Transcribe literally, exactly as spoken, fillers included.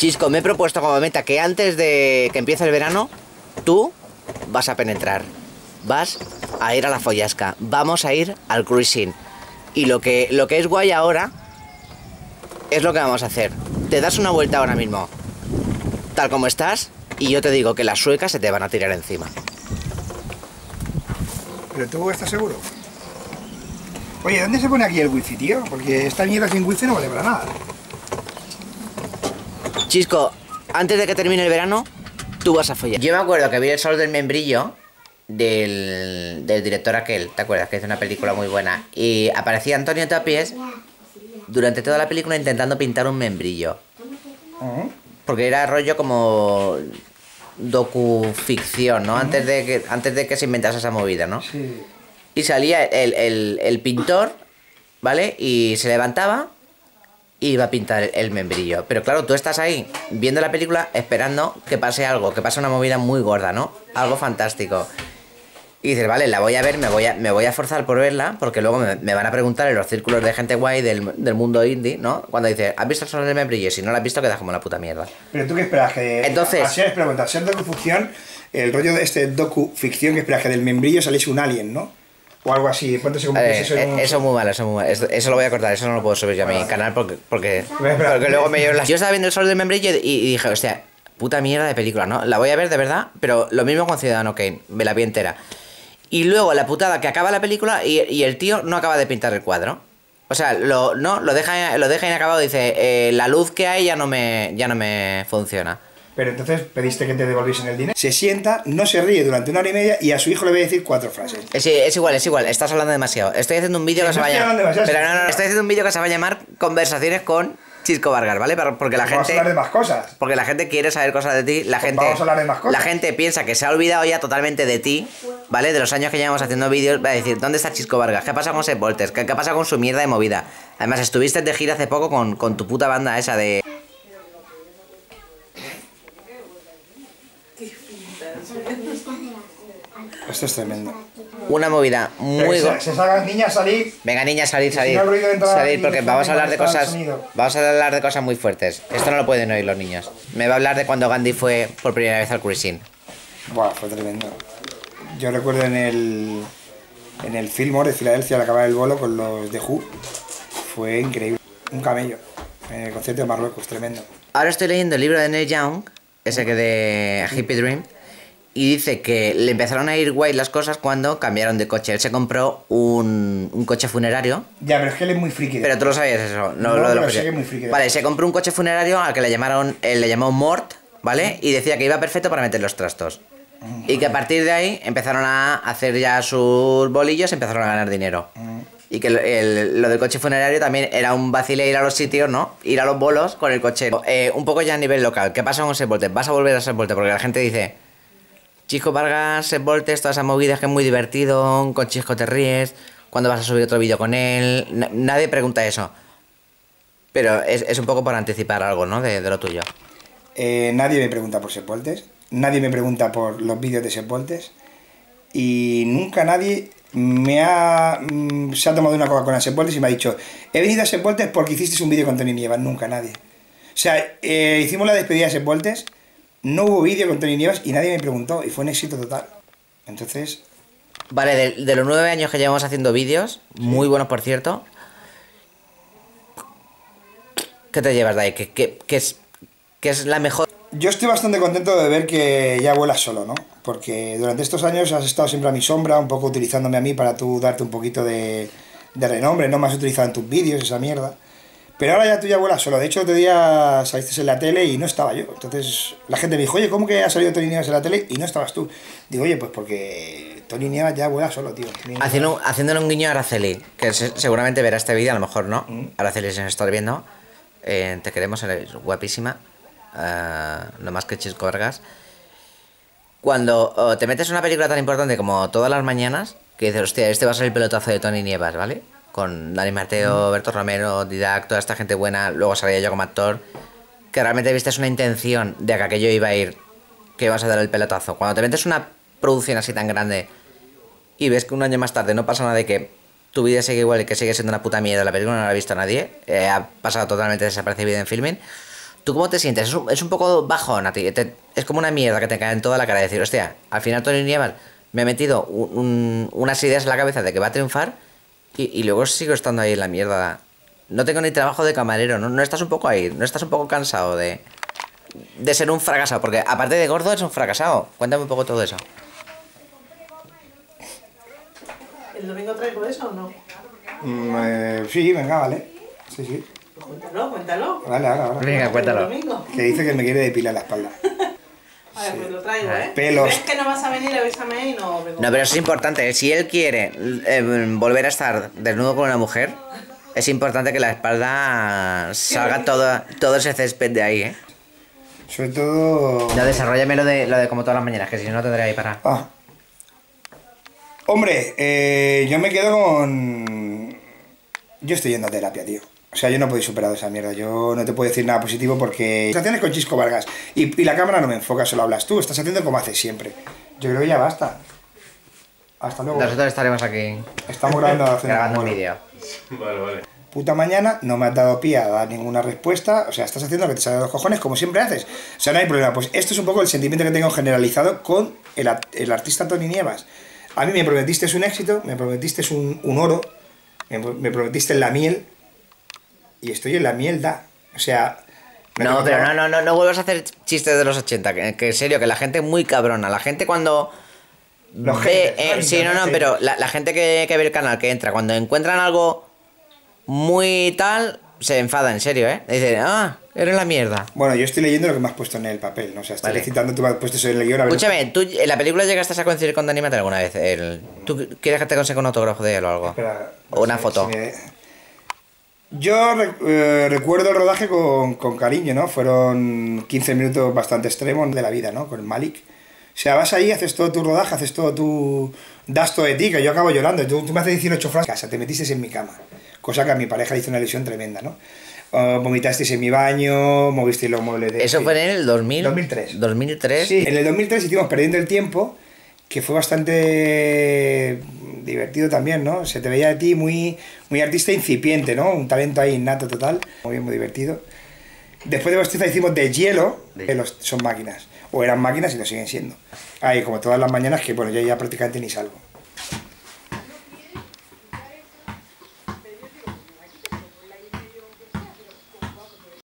Chisco, me he propuesto como meta que antes de que empiece el verano, tú vas a penetrar. Vas a ir a la follasca. Vamos a ir al cruising. Y lo que, lo que es guay ahora es lo que vamos a hacer. Te das una vuelta ahora mismo, tal como estás, y yo te digo que las suecas se te van a tirar encima. ¿Pero tú estás seguro? Oye, ¿dónde se pone aquí el wifi, tío? Porque esta mierda sin wifi no vale para nada. Chisco, antes de que termine el verano, tú vas a follar. Yo me acuerdo que vi El sol del membrillo del, del director aquel, ¿te acuerdas? Que hizo una película muy buena. Y aparecía Antonio Tapies durante toda la película intentando pintar un membrillo. Uh-huh. Porque era rollo como docuficción, ¿no? Uh-huh. Antes de que, antes de que se inventase esa movida, ¿no? Sí. Y salía el, el, el pintor, ¿vale? Y se levantaba y iba a pintar el membrillo. Pero claro, tú estás ahí viendo la película esperando que pase algo, que pase una movida muy gorda, ¿no? Algo fantástico. Y dices, vale, la voy a ver, me voy a, me voy a forzar por verla, porque luego me, me van a preguntar en los círculos de gente guay del, del mundo indie, ¿no? Cuando dices, ¿has visto el sol del membrillo? Y si no lo has visto, quedas como la puta mierda. Pero tú qué esperas, que... Entonces... Así es, pregunta, ser docuficción, el rollo de este docuficción que esperas que del membrillo saliese un alien, ¿no? O algo así, ¿cuánto se eh, eso? Eh, un... Eso es muy malo, eso es muy malo. Eso, eso lo voy a cortar, eso no lo puedo subir yo a mi vale. canal porque, porque, porque luego me llevo las... Yo estaba viendo el sol del membrillo y, y dije, hostia, puta mierda de película, ¿no? La voy a ver de verdad, pero lo mismo con Ciudadano Kane, me la vi entera. Y luego la putada que acaba la película y, y el tío no acaba de pintar el cuadro. O sea, lo, no, lo deja, lo deja inacabado y dice, eh, la luz que hay ya no me, ya no me funciona. Pero entonces pediste que te devolviesen el dinero. Se sienta, no se ríe durante una hora y media y a su hijo le voy a decir cuatro frases. Es, es igual, es igual, estás hablando demasiado. Estoy haciendo un vídeo que no se va a llamar... Pero no, no, no, estoy haciendo un vídeo que se va a llamar Conversaciones con Chisco Vargas, ¿vale? Porque la pues gente... Vamos a hablar de más cosas. Porque la gente quiere saber cosas de ti. La pues gente... Vamos a hablar de más cosas. La gente piensa que se ha olvidado ya totalmente de ti, ¿vale? De los años que llevamos haciendo vídeos. Va a decir, ¿dónde está Chisco Vargas? ¿Qué pasa con Sepp Voltes? ¿Qué, ¿Qué pasa con su mierda de movida? Además, estuviste de gira hace poco con, con tu puta banda esa de... Esto es tremendo. Una movida muy... Se, se salgan niñas a salir. Venga, niñas, salir, salir. Si salir, porque vamos a hablar de cosas... Vamos a hablar de cosas muy fuertes. Esto no lo pueden oír los niños. Me va a hablar de cuando Gandhi fue por primera vez al cruising. Buah, fue tremendo. Yo recuerdo en el... En el Fillmore de Filadelfia, al acabar el bolo con los de Who. Fue increíble. Un camello. En el concierto de Marruecos, tremendo. Ahora estoy leyendo el libro de Neil Young, ese que de Hippie Dream. Y dice que le empezaron a ir guay las cosas cuando cambiaron de coche. Él se compró un, un coche funerario. Ya, pero es que él es muy friki. Pero tú lo sabías eso. No, lo, no lo de pero sí que es muy friki. Vale, se compró un coche funerario al que le llamaron, él le llamó Mort, ¿vale? Y decía que iba perfecto para meter los trastos. Mm. Y que a partir de ahí empezaron a hacer ya sus bolillos y empezaron a ganar dinero. Mm. Y que el, el, lo del coche funerario también era un vacile ir a los sitios, ¿no? Ir a los bolos con el coche. Eh, un poco ya a nivel local. ¿Qué pasa con Sepp Voltes? Vas a volver a Sepp Voltes porque la gente dice... Chisco Vargas, Sepp Voltes, todas esas movidas que es muy divertido, con Chisco te ríes, ¿cuándo vas a subir otro vídeo con él? N nadie pregunta eso. Pero es, es un poco por anticipar algo, ¿no? De, de lo tuyo. Eh, nadie me pregunta por Sepp Voltes, nadie me pregunta por los vídeos de Sepp Voltes y nunca nadie me ha, mm, se ha tomado una Coca-Cola a Sepp Voltes y me ha dicho he venido a Sepp Voltes porque hiciste un vídeo con Tony Nievas. Nunca nadie. O sea, eh, hicimos la despedida de Sepp Voltes. No hubo vídeo con Tony Nievas y nadie me preguntó y fue un éxito total. Entonces... Vale, de, de los nueve años que llevamos haciendo vídeos, sí. Muy buenos por cierto, ¿qué te llevas de ahí? ¿Qué, qué, qué, es, ¿Qué es la mejor? Yo estoy bastante contento de ver que ya vuelas solo, ¿no? Porque durante estos años has estado siempre a mi sombra, un poco utilizándome a mí para tú darte un poquito de, de renombre, no me has utilizado en tus vídeos, esa mierda. Pero ahora ya tú ya vuelas solo. De hecho, otro día saliste en la tele y no estaba yo. Entonces la gente me dijo, oye, ¿cómo que ha salido Tony Nievas en la tele y no estabas tú? Digo, oye, pues porque Tony Nievas ya vuela solo, tío. Haciendo, haciéndole un guiño a Araceli, que se, seguramente verá este vídeo, a lo mejor no. Mm. Araceli, si nos estás viendo, eh, te queremos, eres guapísima. Uh, no más que Chisco Vargas. Cuando oh, te metes en una película tan importante como Todas las mañanas, que dices, hostia, este va a ser el pelotazo de Tony Nievas, ¿vale? Con Dani Mateo, Berto Romero, Didac, toda esta gente buena, luego salía yo como actor, que realmente viste una intención de que aquello iba a ir, que ibas a dar el pelotazo. Cuando te metes una producción así tan grande y ves que un año más tarde no pasa nada de que tu vida sigue igual y que sigue siendo una puta mierda, la película no la ha visto nadie, eh, ha pasado totalmente desapercibida en filming, ¿Tú cómo te sientes? Es un, es un poco bajón a ti. Te- es como una mierda que te cae en toda la cara. Decir, hostia, al final Tony Nievas me ha metido un- un- unas ideas en la cabeza de que va a triunfar y, y luego sigo estando ahí en la mierda. No tengo ni trabajo de camarero. ¿No, no estás un poco ahí? ¿No estás un poco cansado de, de ser un fracasado? Porque aparte de gordo, es un fracasado. Cuéntame un poco todo eso. ¿El domingo traigo eso o no? Mm, eh, sí, venga, vale. Sí, sí. Pues cuéntalo, cuéntalo. Vale, ahora, ahora. Venga, ¿El cuéntalo. domingo? Que dice que me quiere depilar la espalda. A ver, pues lo traigo, ¿eh? Pelos. ¿Ves que no vas a venir? Avísame y no vengo. No, pero eso es importante. Si él quiere eh, volver a estar desnudo con una mujer, es importante que la espalda salga todo, todo ese césped de ahí, ¿eh? Sobre todo... No, desarrollame lo de, lo de como todas las mañanas, que si no, no tendré ahí para... Ah. Hombre, eh, yo me quedo con... Yo estoy yendo a terapia, tío. O sea, yo no puedo superar esa mierda. Yo no te puedo decir nada positivo porque... Conversaciones con Chisco Vargas. Y, y la cámara no me enfoca, solo hablas tú. Estás haciendo como haces siempre. Yo creo que ya basta. Hasta luego. Nosotros estaremos aquí Estamos grabando, haciendo grabando un como- vídeo. Vale, vale. Puta mañana, no me has dado pie a dar ninguna respuesta. O sea, estás haciendo lo que te sale de los cojones, como siempre haces. O sea, no hay problema. Pues esto es un poco el sentimiento que tengo generalizado con el, a- el artista Tony Nievas. A mí me prometiste un éxito, me prometiste un, un oro, me, me prometiste la miel, y estoy en la miel, da. O sea... me No, toca- pero no, no, no, no vuelvas a hacer chistes de los ochenta, que, que en serio, que la gente es muy cabrona. La gente cuando... Los ve, haters, eh, ¿no? sí, no, no, Internet, pero la, la gente que, que ve el canal, que entra, cuando encuentran algo muy tal, se enfada, en serio, ¿eh? Dicen, ah, eres la mierda. Bueno, yo estoy leyendo lo que me has puesto en el papel, ¿no? O sea, estoy Vale. recitando, tú me has puesto eso en el guión, a ver... Escúchame, ¿tú en la película llegaste a coincidir con Dani Mateo alguna vez? El, ¿Tú quieres que te consiga un autógrafo de él o algo? Espera, O una si- foto. si me- Yo re- eh, recuerdo el rodaje con, con cariño, ¿no? Fueron quince minutos bastante extremos de la vida, ¿no? Con Malik. O sea, vas ahí, haces todo tu rodaje, haces todo tu... Das todo de ti, que yo acabo llorando. Tú, tú me haces dieciocho frases. Casa, te metiste en mi cama. Cosa que a mi pareja le hizo una lesión tremenda, ¿no? Uh, vomitasteis en mi baño, movisteis los muebles de... Eso fue en el dos mil... dos mil tres. dos mil tres. Sí, en el dos mil tres hicimos Perdiendo el Tiempo, que fue bastante divertido también, ¿no? Se te veía de ti muy, muy artista incipiente, ¿no? Un talento ahí innato total, muy bien, muy divertido. Después de Bastiza hicimos De Hielo, que los, son máquinas, o eran máquinas y lo siguen siendo. Ahí, como todas las mañanas, que bueno, yo ya prácticamente ni salgo.